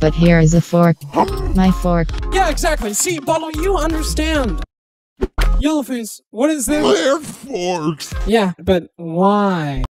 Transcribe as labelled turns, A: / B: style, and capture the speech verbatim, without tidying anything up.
A: But here is a fork. My fork.
B: Yeah, exactly. See, Bottle, you understand. Yellowface, what is this?
C: They're forks.
B: Yeah, but why?